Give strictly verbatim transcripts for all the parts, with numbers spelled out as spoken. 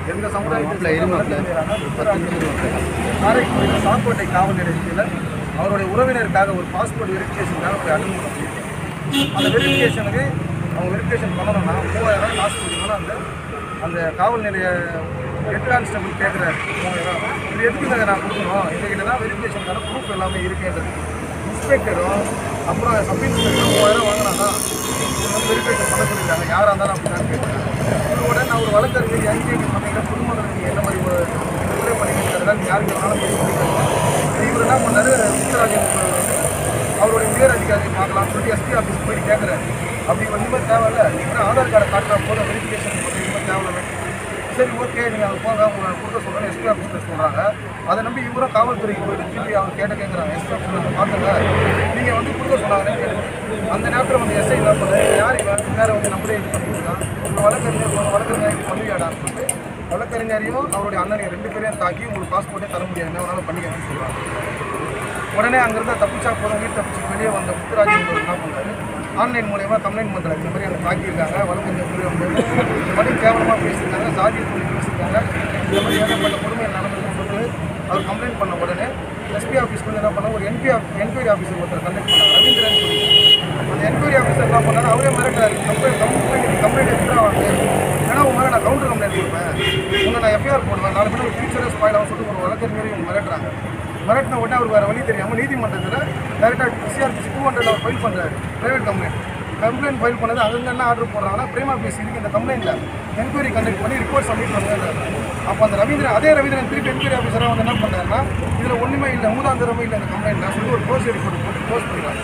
எந்த சமுதாயத்தில் காரைக்குடியில் சாக்கோட்டை காவல் நிலையத்தில் அவருடைய உறவினருக்காக ஒரு பாஸ்போர்ட் வெரிஃபிகேஷனுக்காக ஒரு அனுமதி பண்ணியிருக்காங்க. அந்த வெரிஃபிகேஷனுக்கு அவங்க வெரிஃபிகேஷன் பண்ணணும்னா மூவாயிரம் காசு கொடுக்கணும். அந்த அந்த காவல் நிலைய ஹெட் கான்ஸ்டபிள் கேட்குறாரு மூவாயிரம். இது எதுக்குங்க நான் கொடுக்கணும்? எங்ககிட்ட தான் வெரிஃபிகேஷனுக்கான ப்ரூஃப் எல்லாமே இருக்குன்றது. இன்ஸ்பெக்டரும் அப்புறம் சப் இன்ஸ்பெக்டரும் மூவாயிரம் வாங்கினாங்க. வெரிஃபிகேஷன் பண்ண சொல்லியிருக்காங்க. யாராக இருந்தாலும் அப்படிதான் கேட்குறாங்க. உடனே நான் ஒரு வழக்கறிஞர் என்ஜிஓக்கு சொன்னீங்க, குடும்பத்தில் நீங்கள் என்ன மாதிரி ஒரு விடுதலை பண்ணிக்கிறதால யாருக்கு வேணாலும் பண்ணிக்கிறீங்க. இவர் என்ன பண்ணாரு, முத்துராஜன் அவருடைய உயர் அதிகாரி பார்க்கலாம்னு சொல்லி எஸ்பி ஆஃபீஸ் போய் கேட்குறாரு. அப்படி ஒன்றுமே தேவையில்லை, நீங்கள் ஆதார் கார்டை காட்டுற போது வெரிஃபிகேஷன் போட்டு எதுவுமே தேவையில்லை. சரி ஓகே, நீங்கள் அங்கே போங்க, உங்களை கொடுக்க சொல்கிறேன்னு எஸ்பி ஆஃபீஸில் சொல்கிறாங்க. அதை நம்பி இவரும் காவல்துறைக்கு போயிட்டு திருப்பி அவங்க கேட்ட கேட்குறாங்க. எஸ்பி ஆஃபீஸில் பார்த்துங்க, நீங்கள் வந்து கொடுக்க சொன்னாங்கன்னு கேட்குறேன். அந்த நேரத்தில் வந்து எஸ்ஐ என்ன பண்ணுறது, யார் இவன் நேரம் வந்து நம்மளே இது பண்ணிக்கலாம், ஒரு வழக்கறிஞர் வழக்கறிஞர் பண்ணுவியாடான்னு சொல்லிட்டு வழக்கறிஞரையும் அவருடைய அண்ணனையும் ரெண்டு பேரையும் தாக்கி உங்களுக்கு பாஸ்போர்ட்டே தர முடியாது, என்ன வேணாலும் பண்ணிக்கணும்னு சொல்கிறாங்க. உடனே அங்கேருந்து தப்பிச்சா போதும் வீட்டு தப்பிச்சு வெளியே வந்த முத்துராஜன் என்ன பண்ணாரு, ஆன்லைன் மூலயமா கம்ப்ளைண்ட் பண்ணுறாங்க. இந்த மாதிரி அவங்க தாக்கியிருக்காங்க, வழக்கறிஞர் மூலியம் போது படி கேவலமாக பேசியிருக்காங்க, சாதி சொல்லி பேசியிருக்காங்க, இந்த மாதிரி ஏகப்பட்ட கொடுமை நடந்ததுன்னு சொல்லிட்டு அவர் கம்ப்ளைண்ட் பண்ண உடனே எஸ்பி ஆஃபீஸ் வந்து என்ன பண்ணால் ஒரு என்பி என்கொயரி ஆஃபீஸர் ஒருத்தர் கண்டக்ட் பண்ணாங்க, ரவீந்திரன் சொல்லி. அந்த என்கொயரி ஆஃபீஸர் என்ன பண்ணாரு, அவரே மிரட்டாரு, கம்ப்ளைண்ட் கம்ப்ளைண்ட் கம்ப்ளைண்ட் எதுக்காக வாங்க, ஏன்னா உங்க மேலே நான் கவுண்டர் கம்ப்ளைண்ட் கொடுப்பேன், உங்களை நான் எஃப்ஐஆர் போடுவேன், நாலு பேர் ஒரு ஃபியூச்சரே ஸ்பாயில் ஆகும் சொல்லிட்டு ஒரு வழக்கறிஞரையும் இவங்க மிரட்டுறாங்க. மிரட்டின உடனே அவர் வேறு வழி தெரியாமல் நீதிமன்றத்தில் டேரெக்டாக சிஆர்பிசி டூ ஹண்ட்ரட் அவர் ஃபைல் பண்ணுறாரு. ப்ரைவேட் கம்ப்ளைண்ட் கம்ப்ளைண்ட் ஃபைல் பண்ணது அங்கே என்ன ஆர்டர் போடுறாங்கன்னா பிரேமா பேசி இருக்கு இந்த கம்ப்ளைண்ட்டில் என்கொயரி கண்டக்ட் பண்ணி ரிப்போர்ட் சப்மிட் பண்ணுறாங்க. அப்போ அந்த ரவீந்திரன் அதே ரவீந்திரன் திருப்பி என்கொயரி ஆஃபீஸராக வந்து என்ன பண்ணுறாருன்னா, இதில் ஒன்றுமே இல்லை, மூதாந்திரமே இல்லை இந்த கம்ப்ளைண்ட்டில் சொல்லி ஒரு க்ளோஸ் ரிப்போர்ட் போட்டு க்ளோஸ் பண்ணிடுறாங்க.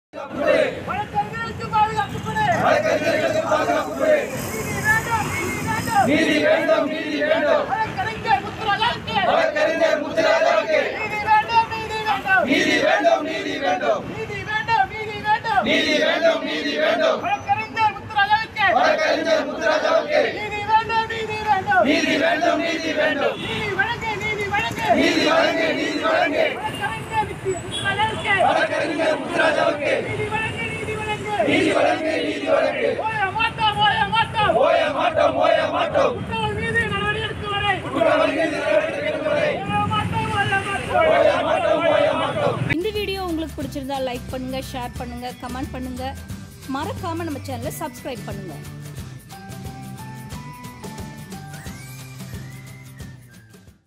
நீதி வேண்டும், நீதி வேண்டும். வழக்கறிஞர் முத்துராஜாவுக்கு. வழக்கறிஞர் முத்துராஜாவுக்கு. நீதி வேண்டும், நீதி வேண்டும். நீதி வேண்டும், நீதி வேண்டும். நீதி வேண்டும், நீதி வேண்டும். நீதி வேண்டும், நீதி வேண்டும். வழக்கறிஞர் முத்துராஜாவுக்கு. வழக்கறிஞர் முத்துராஜாவுக்கு. நீதி வேண்டும், நீதி வேண்டும். நீதி வேண்டும், நீதி வேண்டும். நீதி வழங்கு, நீதி வழங்கு. நீதி வழங்கு, நீதி வழங்கு. வழக்கறிஞர் முத்துராஜாவுக்கு. வழக்கறிஞர் முத்துராஜாவுக்கு. நீதி வழங்கு, நீதி வழங்கு. நீதி வழங்கு, நீதி வழங்கு. ஓய மாட்டோம், ஓய மாட்டோம். ஓய மாட்டோம், ஓய மாட்டோம். குற்றவாளி மீது நடவடிக்கை எடுக்கும் வரை. குற்றவாளி மீது நடவடிக்கை எடுக்கும் வரை. ஓய மாட்டோம், ஓய மாட்டோம். ஓய மாட்டோம், ஓய மாட்டோம். இந்த வீடியோ உங்களுக்கு பிடிச்சிருந்தா லைக் பண்ணுங்க, ஷேர் பண்ணுங்க, கமெண்ட் பண்ணுங்க. மறக்காம நம்ம சேனலை சப்ஸ்கிரைப் பண்ணுங்க.